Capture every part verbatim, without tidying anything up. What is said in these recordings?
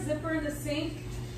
zipper in the sink?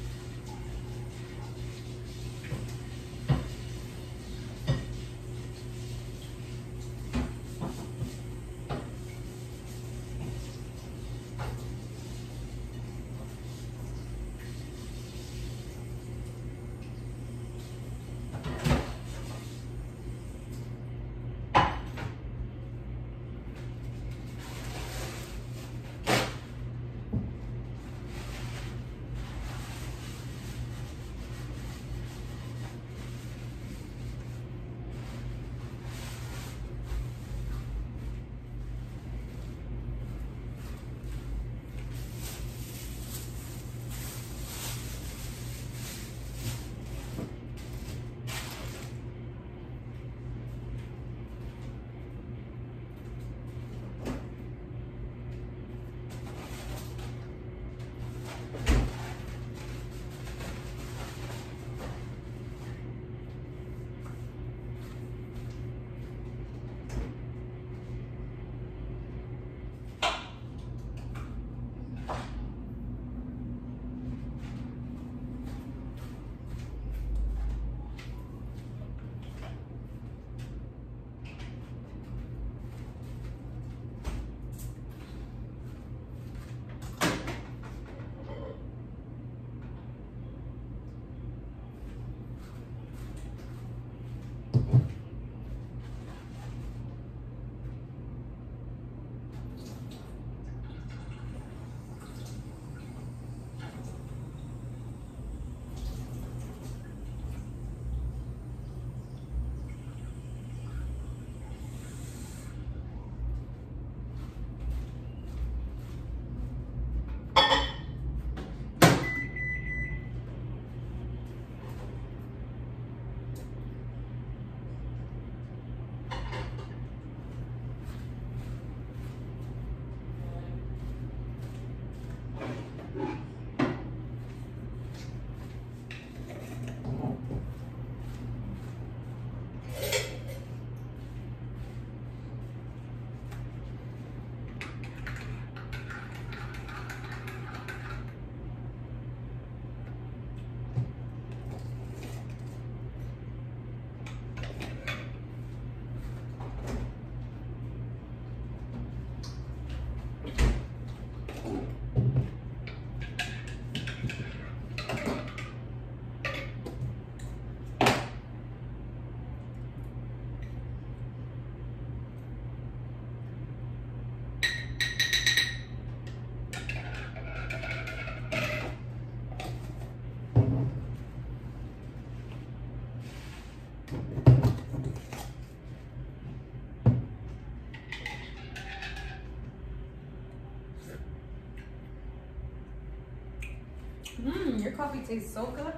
Mmm, your coffee tastes so good.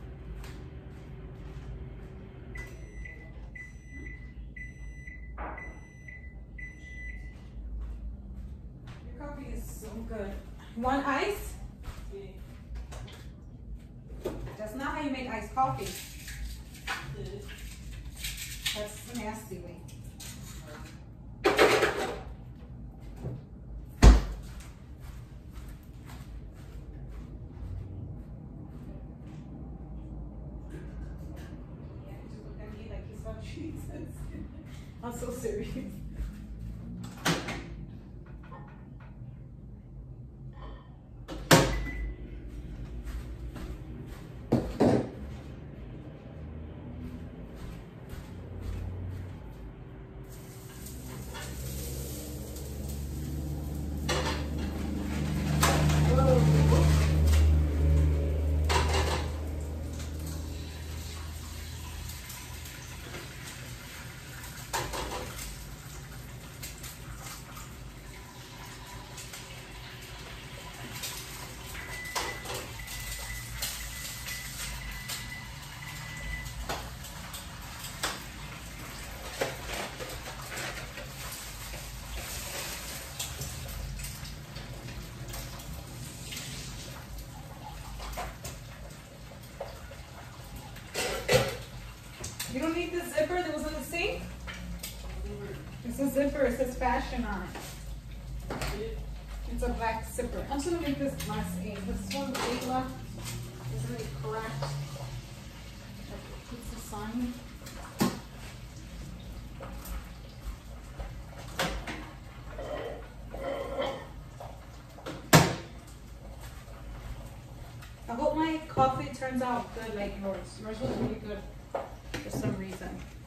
Your coffee is so good. Want ice? That's not how you make iced coffee. That's the nasty way. I'm so serious. You don't need the zipper that was in the sink? It's a zipper, it says fashion on it. It's a black zipper. I'm just gonna make this last eight. This one eight left isn't it correct? What's the sign? I hope my coffee turns out good like yours. Yours was really good for some reason.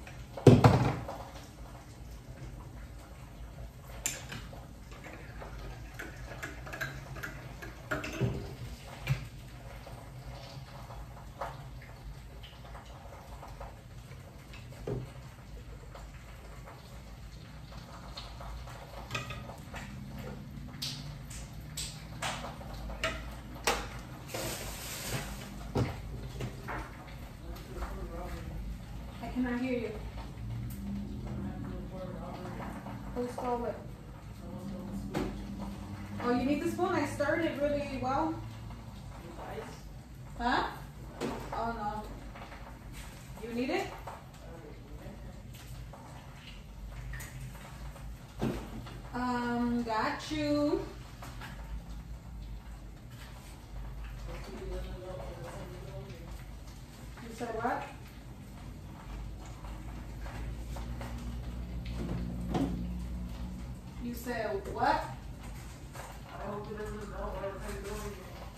I cannot hear you. Who's called it? Oh, you need the spoon? I stirred it really well. Huh? Oh no. You need it? Um, got you. You said what? You said what? I hope it doesn't know what I'm doing.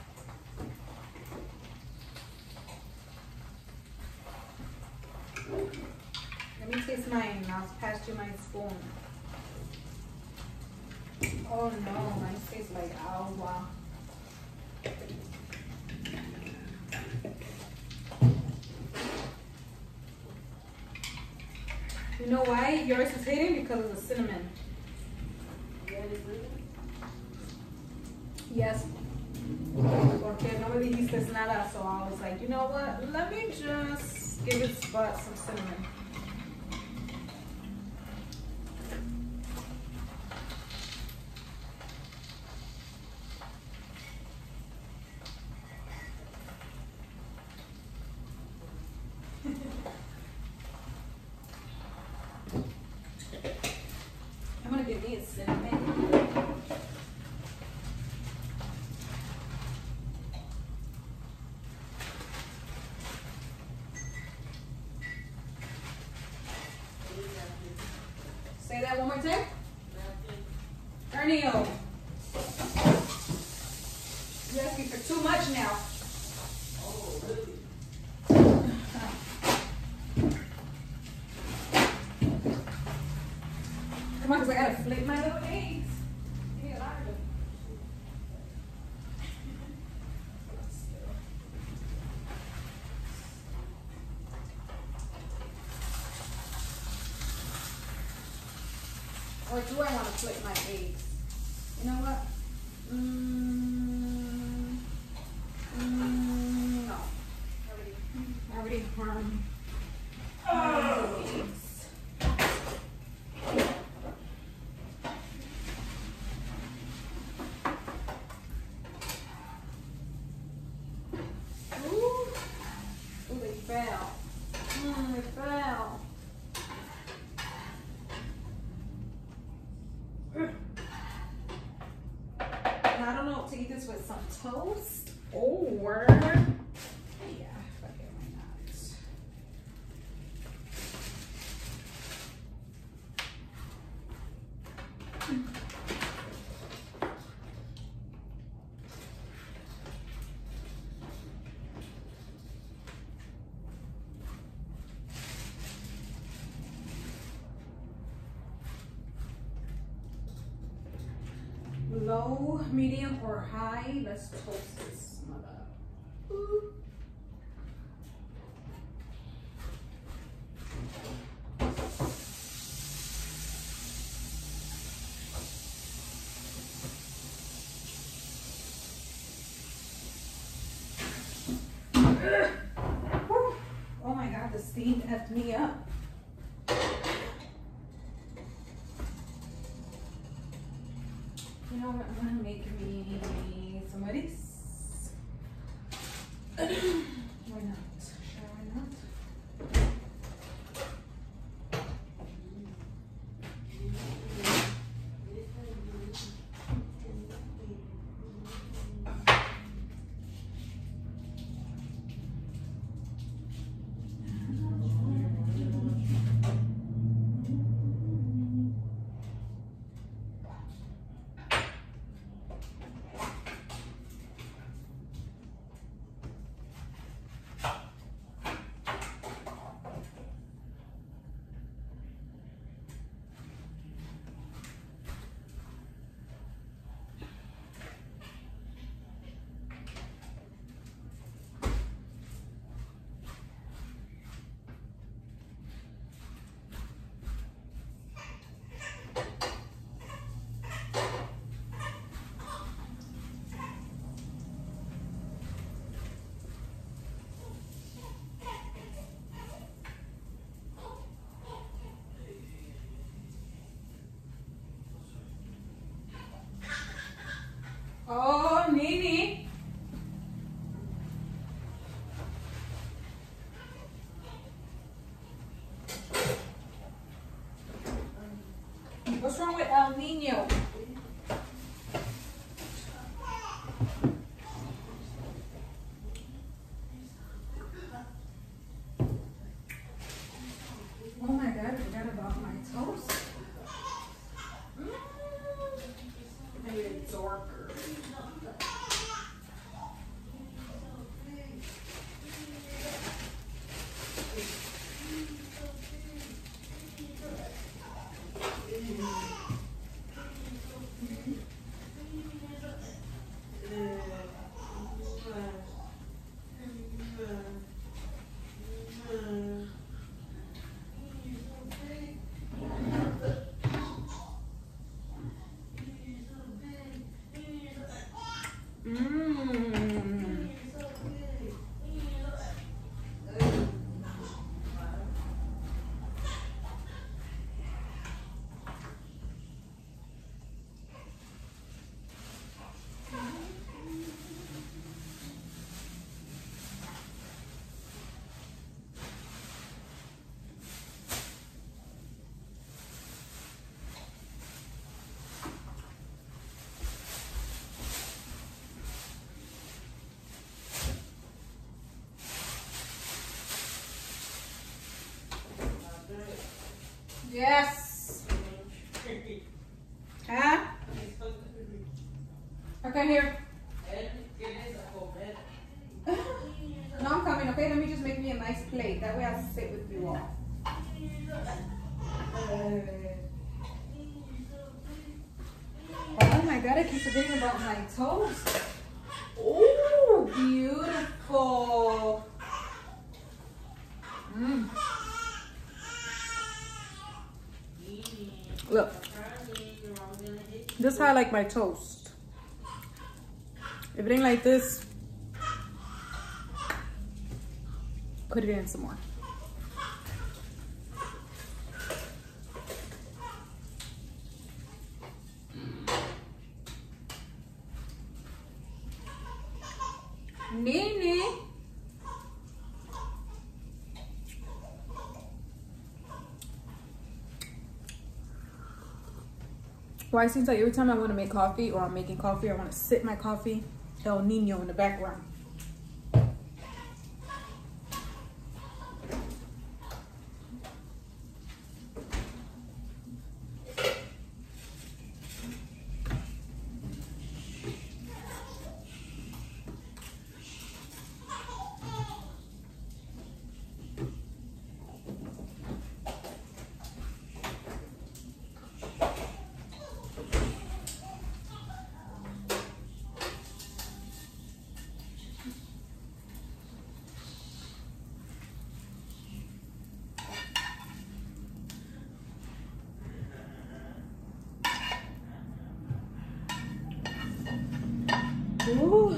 Let me taste mine. I'll pass you my spoon. Oh no, mine tastes like agua. You know why yours is hitting? Because of the cinnamon. Yes. Porque no me dijiste nada, so I was like, you know what? Let me just give it spot some cinnamon. I'm gonna give me a cinnamon. Say that one more time. Ernio. You're asking for too much now. Oh, really? Come on, because I gotta flip my little eggs. Give me a lot of them. Or do I want to flip my eggs? You know what? Mm, mm, no. I already, I already harmed oh. the eggs. Ooh, ooh, they fell. Mm, they fell. I don't know to eat this with some toast or yeah, fuck it, why not? Low, medium, or high. Let's toast this mother. Ooh. Oh my God, the steam effed me up. You know what? I'm gonna make me some of this. Why not? Sure, why not? What's wrong with El Nino? Oh my God, I forgot about my toast. Mm. Maybe it's darker. Mmm. Yes. Huh? Okay, here. No, I'm coming, okay? Let me just make me a nice plate. That way I'll sit with you all. Oh my God, I keep forgetting about my toast. Oh, beautiful. Mm. Look, this is how I like my toast. If it ain't like this, put it in some more. Nene. Why it seems like every time I want to make coffee or I'm making coffee, I want to sip my coffee, El Nino in the background. Ooh.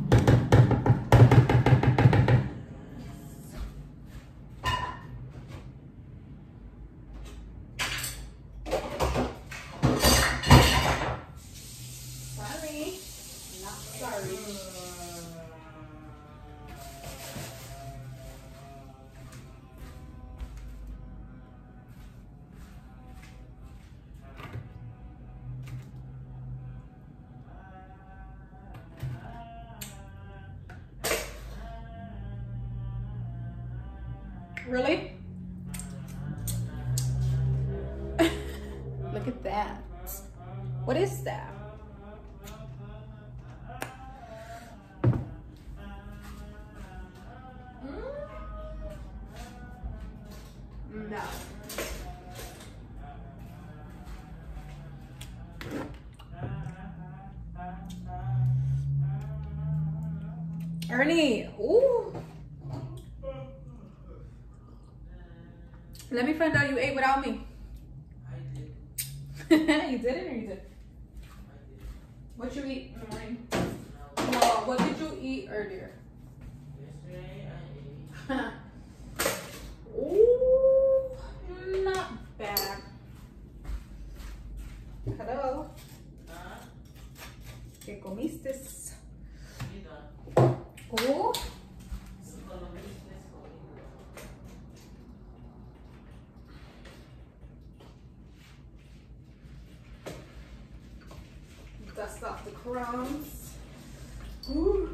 Sorry, not sorry. Really? Look at that. What is that? Mm? No. Ernie, ooh. Let me find out you ate without me. I did. You didn't or you did? I did. What you eat in the morning? No. No, what did you eat earlier? Yesterday I ate. Ooh, not bad. Hello. Huh? ¿Qué comiste? Mira. Oh. dust off the crumbs. Ooh.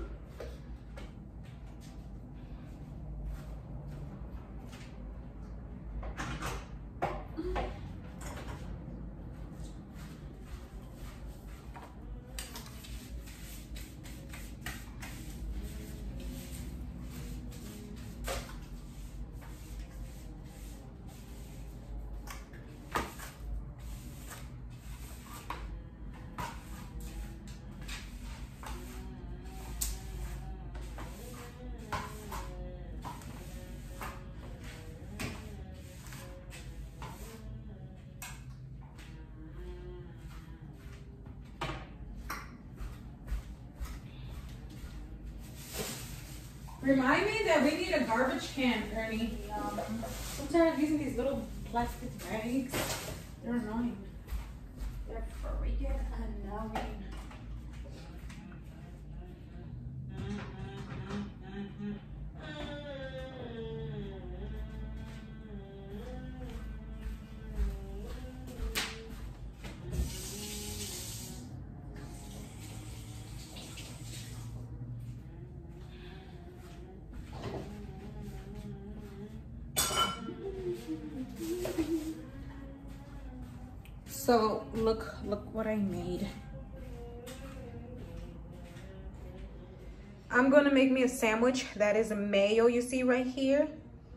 Remind me that we need a garbage can, Ernie. Um, I'm tired of using these little plastic bags. They're annoying. They're freaking annoying. So look, look what I made. I'm gonna make me a sandwich. That is a mayo you see right here.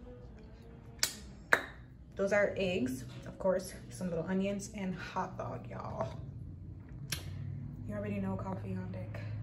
Those are eggs, of course, some little onions and hot dog, y'all. You already know coffee on deck.